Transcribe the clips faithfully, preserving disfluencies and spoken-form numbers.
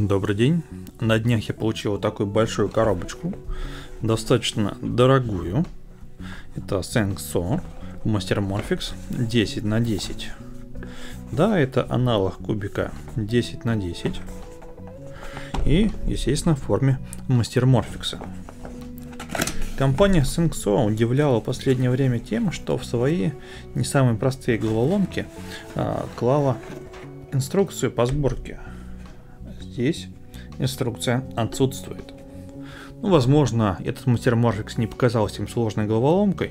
Добрый день. На днях я получил вот такую большую коробочку, достаточно дорогую. Это Sengso Master Morphix десять на десять. Да, это аналог кубика десять на десять. И, естественно, в форме Master Morphix. Компания Sengso удивляла в последнее время тем, что в свои не самые простые головоломки а, клала инструкцию по сборке. Здесь инструкция отсутствует. Ну, возможно, этот Master Morphix не показался им сложной головоломкой,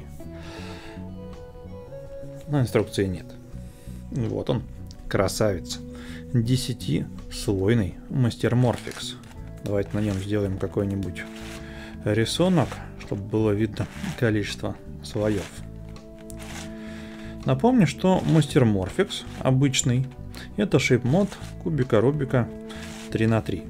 но инструкции нет. Вот он, красавец. десятислойный Master Morphix. Давайте на нем сделаем какой-нибудь рисунок, чтобы было видно количество слоев. Напомню, что Master Morphix обычный — это шейп-мод кубика Рубика три на три.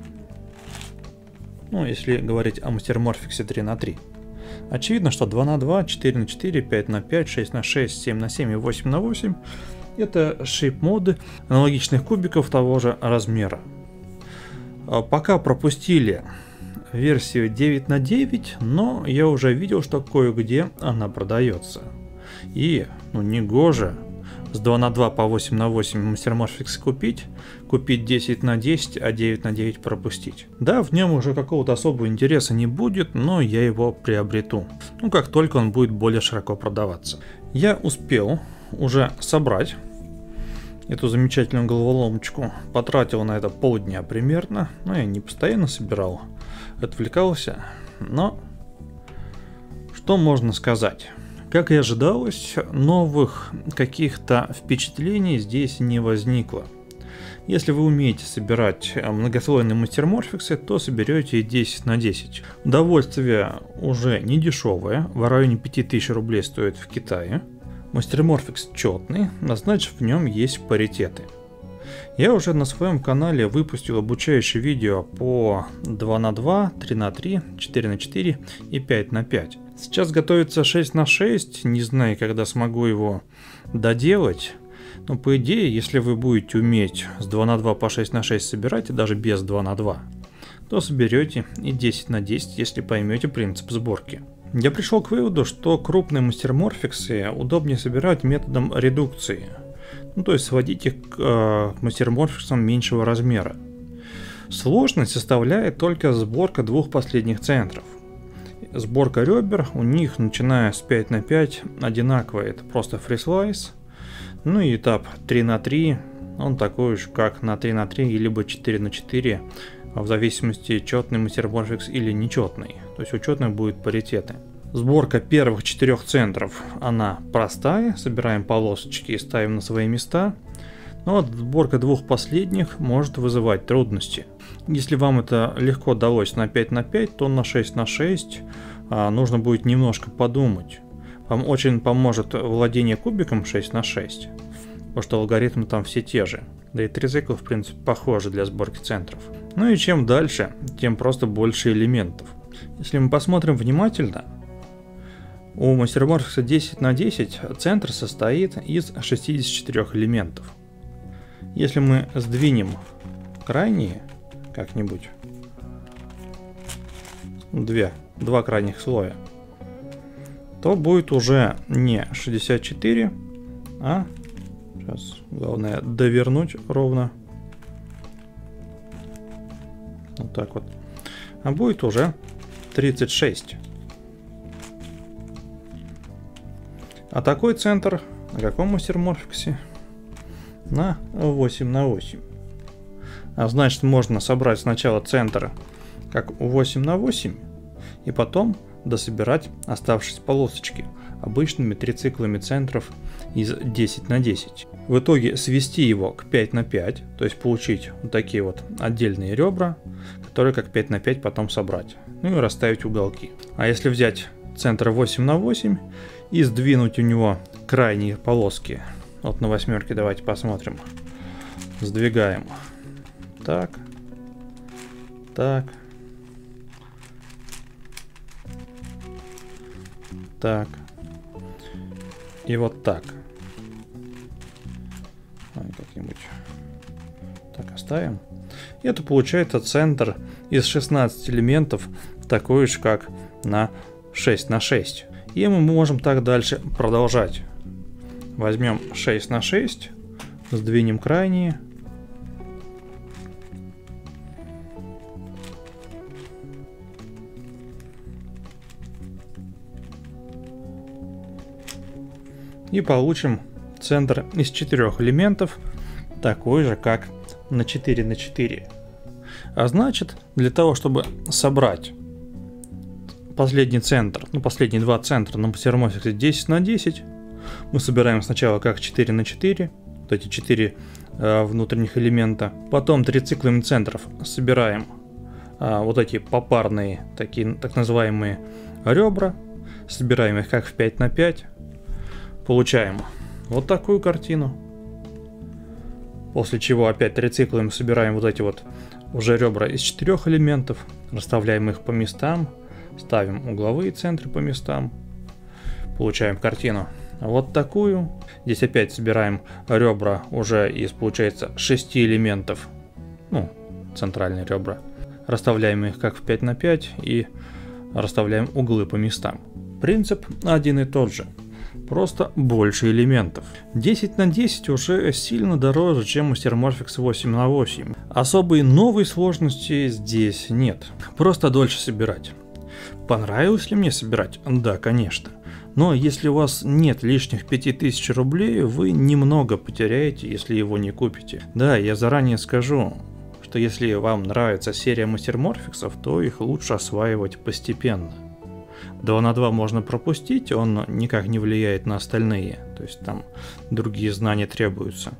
Ну, если говорить о Master Morphix три на три. Очевидно, что два на два, четыре на четыре, пять на пять, шесть на шесть, семь на семь и восемь на восемь — это шейп-моды аналогичных кубиков того же размера. Пока пропустили версию девять на девять, но я уже видел, что кое-где она продается. И, ну, не гоже с два на два по восемь на восемь Master Morphix купить, купить десять на десять, а девять на девять пропустить. Да, в нем уже какого-то особого интереса не будет, но я его приобрету. Ну, как только он будет более широко продаваться. Я успел уже собрать эту замечательную головоломочку. Потратил на это полдня примерно. Ну, я не постоянно собирал, отвлекался. Но что можно сказать? Как и ожидалось, новых каких-то впечатлений здесь не возникло. Если вы умеете собирать многослойные Master Morphix, то соберете и десять на десять. Удовольствие уже не дешевое, в районе пяти тысяч рублей стоит в Китае. Master Morphix четный, а значит, в нем есть паритеты. Я уже на своем канале выпустил обучающее видео по два на два, три на три, четыре на четыре и пять на пять. Сейчас готовится шесть на шесть, не знаю, когда смогу его доделать. Но по идее, если вы будете уметь с два на два по шесть на шесть собирать, и даже без два на два, то соберете и десять на десять, если поймете принцип сборки. Я пришел к выводу, что крупные Master Morphix удобнее собирать методом редукции. Ну, то есть сводить их к э, Master Morphix меньшего размера. Сложность составляет только сборка двух последних центров. Сборка ребер у них, начиная с пять на пять, одинаковая, это просто фрислайс. Ну и этап три на три, он такой же, как на три на три, либо четыре на четыре, в зависимости, четный Master Morphix или нечетный. То есть у четных будут паритеты. Сборка первых четырех центров, она простая, собираем полосочки и ставим на свои места. Но вот сборка двух последних может вызывать трудности. Если вам это легко далось на пять на пять, то на шесть на шесть а, нужно будет немножко подумать. Вам очень поможет владение кубиком шесть на шесть, потому что алгоритмы там все те же. Да и трицикл, в принципе, похожи для сборки центров. Ну и чем дальше, тем просто больше элементов. Если мы посмотрим внимательно, у Master Morphix десять на десять центр состоит из шестидесяти четырёх элементов. Если мы сдвинем крайние как-нибудь, две, два крайних слоя, то будет уже не шестьдесят четыре, а, сейчас главное довернуть ровно, вот так вот, а будет уже тридцать шесть. А такой центр на каком Master Morphix? На восемь на восемь. А значит, можно собрать сначала центр как у восемь на восемь, и потом дособирать оставшиеся полосочки обычными трициклами центров из десять на десять. В итоге свести его к пять на пять, то есть получить вот такие вот отдельные ребра, которые как пять на пять потом собрать. Ну и расставить уголки. А если взять центр восемь на восемь и сдвинуть у него крайние полоски, вот на восьмерке давайте посмотрим, сдвигаем, так, так, так и вот так. Как-нибудь так оставим. Это получается центр из шестнадцати элементов, такой же как на шесть на шесть. И мы можем так дальше продолжать. Возьмем шесть на шесть, сдвинем крайние. И получим центр из четырёх элементов, такой же как на четыре на четыре. А значит, для того, чтобы собрать последний центр, ну последние два центра на мастерморфиксе десять на десять, мы собираем сначала как четыре на четыре, вот эти четыре э, внутренних элемента, потом трициклами центров собираем э, вот эти попарные, такие так называемые ребра, собираем их как в пять на пять, получаем вот такую картину. После чего опять трициклами собираем вот эти вот уже ребра из четырех элементов, расставляем их по местам, ставим угловые центры по местам, получаем картину вот такую. Здесь опять собираем ребра уже из, получается, шести элементов, ну, центральные ребра, расставляем их как в пять на пять и расставляем углы по местам. Принцип один и тот же. Просто больше элементов. десять на десять уже сильно дороже, чем мастерморфикс восемь на восемь. Особой новой сложности здесь нет. Просто дольше собирать. Понравилось ли мне собирать? Да, конечно. Но если у вас нет лишних пяти тысяч рублей, вы немного потеряете, если его не купите. Да, я заранее скажу, что если вам нравится серия мастерморфиксов, то их лучше осваивать постепенно. два на два можно пропустить, он никак не влияет на остальные, то есть там другие знания требуются.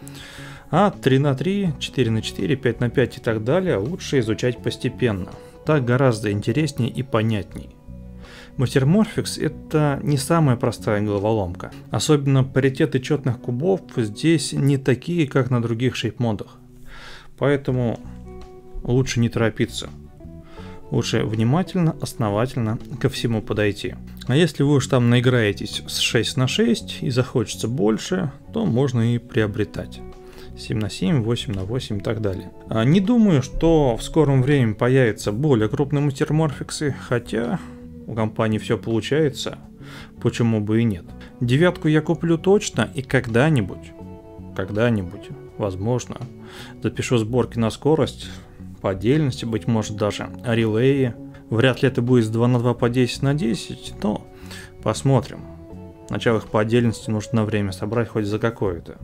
А три на три, четыре на четыре, пять на пять и так далее лучше изучать постепенно. Так гораздо интереснее и понятней. Мастерморфикс — это не самая простая головоломка. Особенно паритеты четных кубов здесь не такие, как на других шейпмодах. Поэтому лучше не торопиться. Лучше внимательно, основательно ко всему подойти. А если вы уж там наиграетесь с шесть на шесть и захочется больше, то можно и приобретать. семь на семь, восемь на восемь и так далее. А не думаю, что в скором времени появятся более крупные мастерморфиксы, хотя у компании все получается, почему бы и нет. Девятку я куплю точно и когда-нибудь, когда-нибудь, возможно, запишу сборки на скорость, по отдельности, быть может даже релеи. Вряд ли это будет с два на два по десять на десять, но посмотрим. Сначала их по отдельности нужно время собрать хоть за какое-то.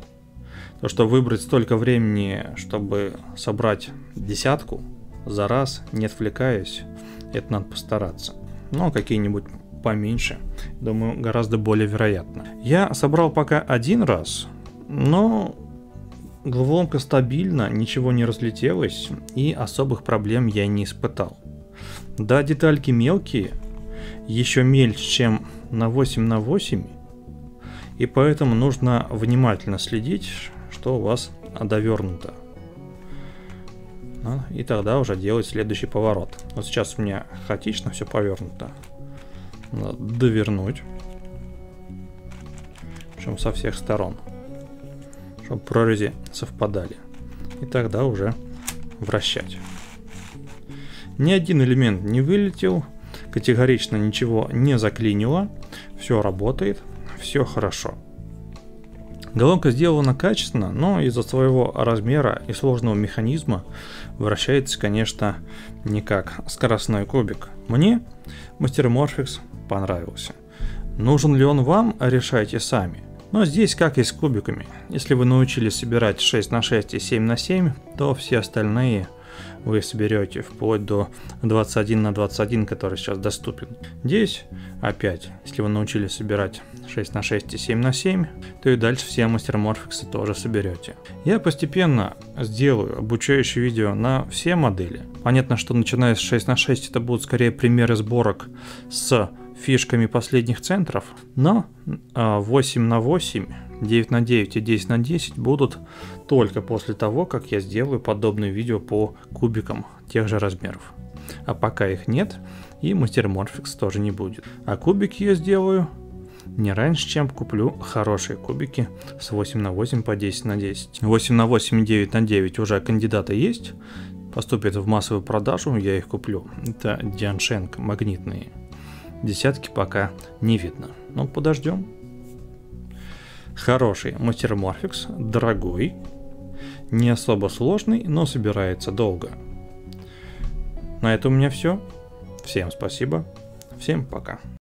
То, что выбрать столько времени, чтобы собрать десятку за раз, не отвлекаясь, это надо постараться. Но какие-нибудь поменьше, думаю, гораздо более вероятно. Я собрал пока один раз, но головоломка стабильна, ничего не разлетелось и особых проблем я не испытал. Да, детальки мелкие, еще мельче, чем на восемь на восемь, и поэтому нужно внимательно следить, что у вас довернуто. Ну, и тогда уже делать следующий поворот. Вот сейчас у меня хаотично все повернуто. Надо довернуть. Причем со всех сторон. Чтобы прорези совпадали. И тогда уже вращать. Ни один элемент не вылетел. Категорично ничего не заклинило. Все работает. Все хорошо. Головоломка сделана качественно, но из-за своего размера и сложного механизма вращается, конечно, не как скоростной кубик. Мне мастерморфикс понравился. Нужен ли он вам, решайте сами. Но здесь как и с кубиками. Если вы научились собирать шесть на шесть и семь на семь, то все остальные вы соберете вплоть до двадцать один на двадцать один, который сейчас доступен. Здесь опять, если вы научились собирать шесть на шесть и семь на семь, то и дальше все мастерморфиксы тоже соберете. Я постепенно сделаю обучающее видео на все модели. Понятно, что начиная с шесть на шесть это будут скорее примеры сборок с фишками последних центров, но восемь на восемь, девять на девять и десять на десять будут только после того, как я сделаю подобные видео по кубикам тех же размеров. А пока их нет, и мастерморфикс тоже не будет. А кубики я сделаю не раньше, чем куплю хорошие кубики с восемь на восемь по десять на десять. восемь на восемь и девять на девять уже кандидаты есть. Поступят в массовую продажу, я их куплю. Это Дианшенк магнитные. Десятки пока не видно. Но подождем. Хороший Master Morphix, дорогой. Не особо сложный, но собирается долго. На этом у меня все. Всем спасибо. Всем пока.